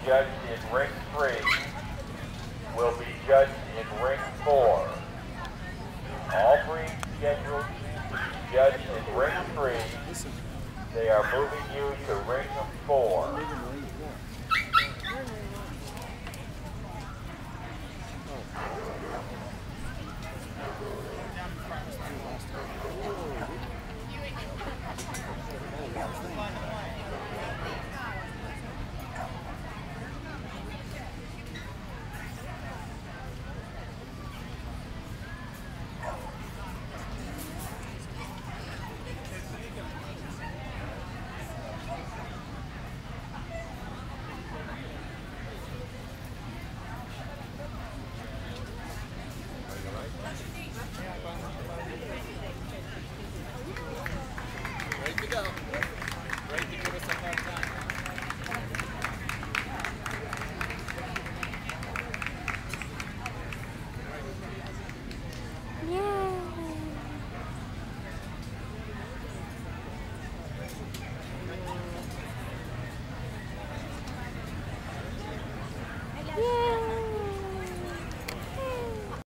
judged in ring 3 will be judged in ring 4. All three scheduled to be judged in ring 3. They are moving you to ring 4.